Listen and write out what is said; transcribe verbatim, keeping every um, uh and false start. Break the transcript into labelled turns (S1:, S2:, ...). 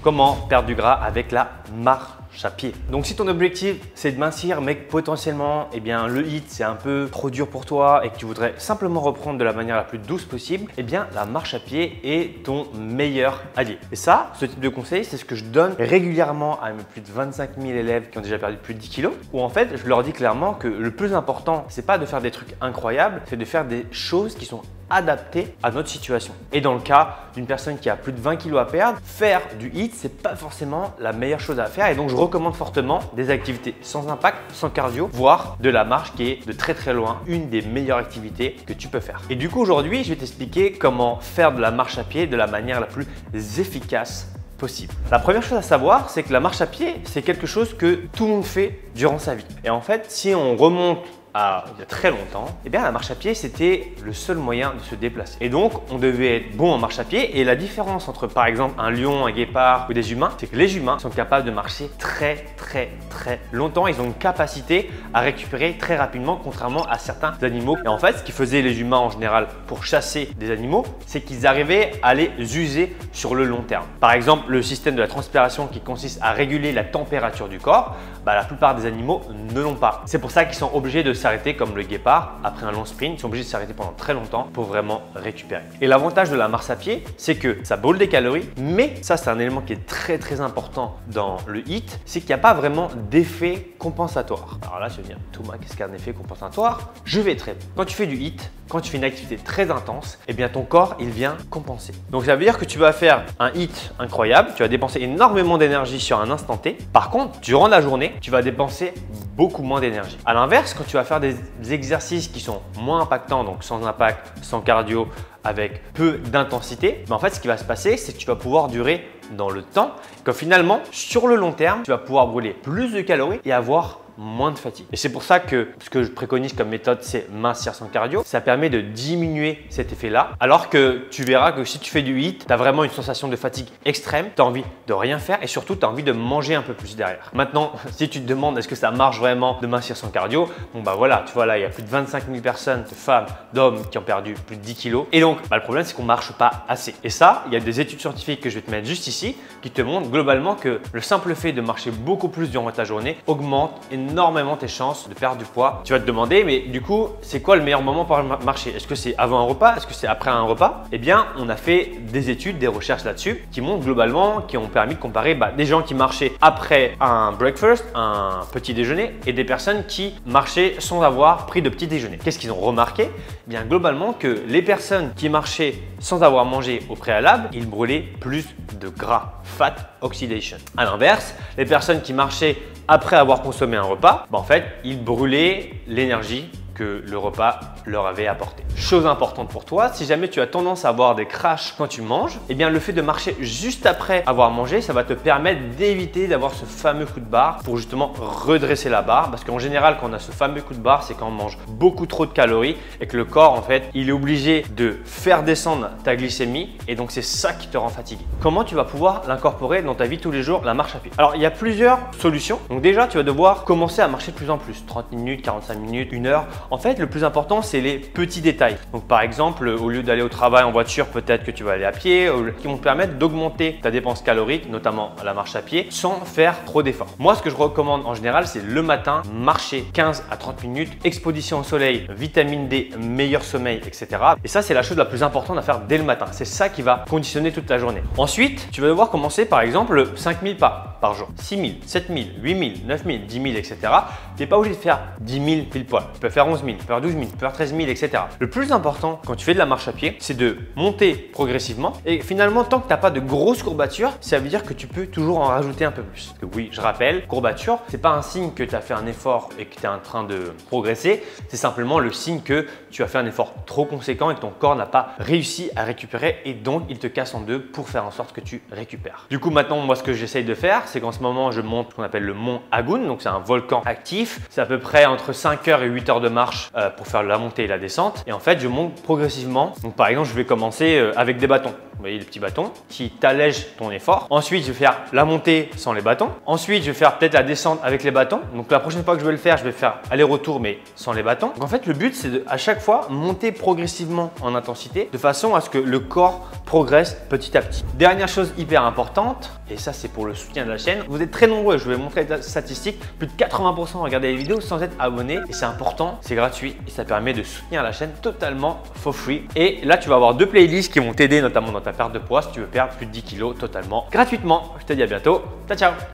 S1: comment perdre du gras avec la marche à pied. Donc si ton objectif c'est de mincir mais que potentiellement eh bien, le hit c'est un peu trop dur pour toi et que tu voudrais simplement reprendre de la manière la plus douce possible, eh bien la marche à pied est ton meilleur allié. Et ça, ce type de conseil, c'est ce que je donne régulièrement à mes plus de vingt-cinq mille élèves qui ont déjà perdu plus de dix kilos, où en fait je leur dis clairement que le plus important c'est pas de faire des trucs incroyables, c'est de faire des choses qui sont adapté à notre situation. Et dans le cas d'une personne qui a plus de vingt kilos à perdre, faire du hit, c'est pas forcément la meilleure chose à faire. Et donc, je recommande fortement des activités sans impact, sans cardio, voire de la marche qui est de très très loin une des meilleures activités que tu peux faire. Et du coup, aujourd'hui, je vais t'expliquer comment faire de la marche à pied de la manière la plus efficace possible. La première chose à savoir, c'est que la marche à pied, c'est quelque chose que tout le monde fait durant sa vie. Et en fait, si on remonte à il y a très longtemps, eh bien la marche à pied c'était le seul moyen de se déplacer. Et donc on devait être bon en marche à pied. Et la différence entre par exemple un lion, un guépard ou des humains, c'est que les humains sont capables de marcher très très très longtemps. Ils ont une capacité à récupérer très rapidement, contrairement à certains animaux. Et en fait, ce qui faisait les humains en général pour chasser des animaux, c'est qu'ils arrivaient à les user sur le long terme. Par exemple, le système de la transpiration qui consiste à réguler la température du corps, bah, la plupart des animaux ne l'ont pas. C'est pour ça qu'ils sont obligés de s'arrêter comme le guépard après un long sprint. Ils sont obligés de s'arrêter pendant très longtemps pour vraiment récupérer. Et l'avantage de la marche à pied, c'est que ça brûle des calories, mais ça c'est un élément qui est très très important dans le hit, c'est qu'il n'y a pas vraiment d'effet compensatoire. Alors là, tu vas me dire, Thomas, qu'est-ce qu'un effet compensatoire? Je vais te répondre. Quand tu fais du hit, quand tu fais une activité très intense, eh bien ton corps il vient compenser. Donc ça veut dire que tu vas faire un hit incroyable, tu vas dépenser énormément d'énergie sur un instant T. Par contre, durant la journée, tu vas dépenser beaucoup moins d'énergie. À l'inverse, quand tu vas faire des exercices qui sont moins impactants, donc sans impact, sans cardio, avec peu d'intensité, mais en fait, ce qui va se passer, c'est que tu vas pouvoir durer dans le temps, que finalement, sur le long terme, tu vas pouvoir brûler plus de calories et avoir moins de fatigue. Et c'est pour ça que ce que je préconise comme méthode, c'est mincir sans cardio. Ça permet de diminuer cet effet-là. Alors que tu verras que si tu fais du hit, tu as vraiment une sensation de fatigue extrême. Tu as envie de rien faire et surtout, tu as envie de manger un peu plus derrière. Maintenant, si tu te demandes est-ce que ça marche vraiment de mincir sans cardio, bon bah voilà, tu vois là, il y a plus de vingt-cinq mille personnes, de femmes, d'hommes qui ont perdu plus de dix kilos. Et donc, bah, le problème, c'est qu'on ne marche pas assez. Et ça, il y a des études scientifiques que je vais te mettre juste ici qui te montrent globalement que le simple fait de marcher beaucoup plus durant ta journée augmente énormément énormément tes chances de perdre du poids. Tu vas te demander, mais du coup, c'est quoi le meilleur moment pour marcher? Est-ce que c'est avant un repas? Est-ce que c'est après un repas? Eh bien, on a fait des études, des recherches là-dessus qui montrent globalement, qui ont permis de comparer bah, des gens qui marchaient après un breakfast, un petit déjeuner, et des personnes qui marchaient sans avoir pris de petit déjeuner. Qu'est-ce qu'ils ont remarqué? Eh bien, globalement, que les personnes qui marchaient sans avoir mangé au préalable, ils brûlaient plus de gras, fat oxidation. À l'inverse, les personnes qui marchaient après avoir consommé un repas, bah en fait, ils brûlaient l'énergie que le repas leur avait apporté. Chose importante pour toi, si jamais tu as tendance à avoir des crashs quand tu manges, eh bien le fait de marcher juste après avoir mangé, ça va te permettre d'éviter d'avoir ce fameux coup de barre pour justement redresser la barre. Parce qu'en général, quand on a ce fameux coup de barre, c'est quand on mange beaucoup trop de calories et que le corps, en fait, il est obligé de faire descendre ta glycémie et donc c'est ça qui te rend fatigué. Comment tu vas pouvoir l'incorporer dans ta vie tous les jours, la marche à pied? Alors, il y a plusieurs solutions. Donc déjà, tu vas devoir commencer à marcher de plus en plus, trente minutes, quarante-cinq minutes, une heure. En fait, le plus important, c'est les petits détails. Donc, par exemple, au lieu d'aller au travail en voiture, peut-être que tu vas aller à pied, qui vont te permettre d'augmenter ta dépense calorique, notamment à la marche à pied, sans faire trop d'efforts. Moi, ce que je recommande en général, c'est le matin, marcher quinze à trente minutes, exposition au soleil, vitamine D, meilleur sommeil, et cetera. Et ça, c'est la chose la plus importante à faire dès le matin. C'est ça qui va conditionner toute ta journée. Ensuite, tu vas devoir commencer par exemple cinq mille pas par jour, six mille, sept mille, huit mille, neuf mille, dix mille, et cetera. Tu n'es pas obligé de faire dix mille pile poil. Tu peux faire onze mille, tu peux faire douze mille, tu peux faire treize mille, et cetera. Le plus important quand tu fais de la marche à pied, c'est de monter progressivement. Et finalement, tant que tu n'as pas de grosses courbatures, ça veut dire que tu peux toujours en rajouter un peu plus. Parce que oui, je rappelle, courbature, c'est pas un signe que tu as fait un effort et que tu es en train de progresser. C'est simplement le signe que tu as fait un effort trop conséquent et que ton corps n'a pas réussi à récupérer et donc il te casse en deux pour faire en sorte que tu récupères. Du coup, maintenant, moi, ce que j'essaye de faire, c'est qu'en ce moment, je monte ce qu'on appelle le mont Agun. Donc, c'est un volcan actif. C'est à peu près entre cinq heures et huit heures de marche euh, pour faire la montée et la descente. Et en fait, je monte progressivement. Donc, par exemple, je vais commencer euh, avec des bâtons. Vous voyez les petits bâtons qui t'allègent ton effort. Ensuite, je vais faire la montée sans les bâtons. Ensuite, je vais faire peut-être la descente avec les bâtons. Donc, la prochaine fois que je vais le faire, je vais faire aller-retour mais sans les bâtons. Donc, en fait, le but, c'est de, à chaque fois, monter progressivement en intensité de façon à ce que le corps progresse petit à petit. Dernière chose hyper importante, Et ça, c'est pour le soutien de la chaîne. Vous êtes très nombreux, je vais vous montrer les statistiques. Plus de quatre-vingts pour cent regardent les vidéos sans être abonné. Et c'est important, c'est gratuit et ça permet de soutenir la chaîne totalement for free. Et là, tu vas avoir deux playlists qui vont t'aider notamment dans ta perte de poids si tu veux perdre plus de dix kilos totalement gratuitement. Je te dis à bientôt. Ciao, ciao.